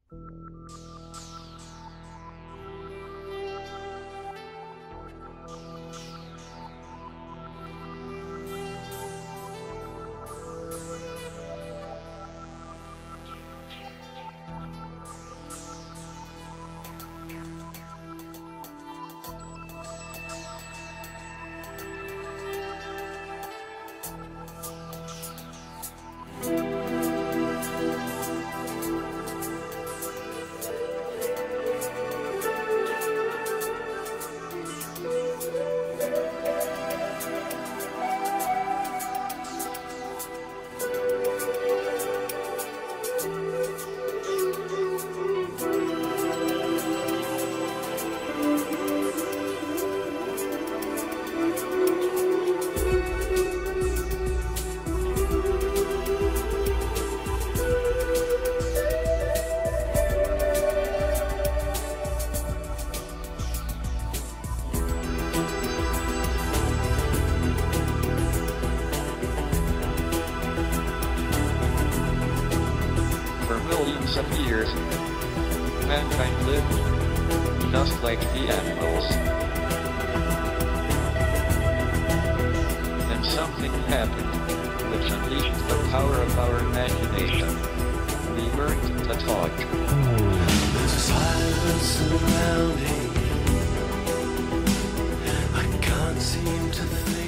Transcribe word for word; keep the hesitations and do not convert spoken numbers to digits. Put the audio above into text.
For millions of years, mankind lived just like the animals. Then something happened, which unleashed the power of our imagination. We learned to talk. There's a silence surrounding. I can't seem to think.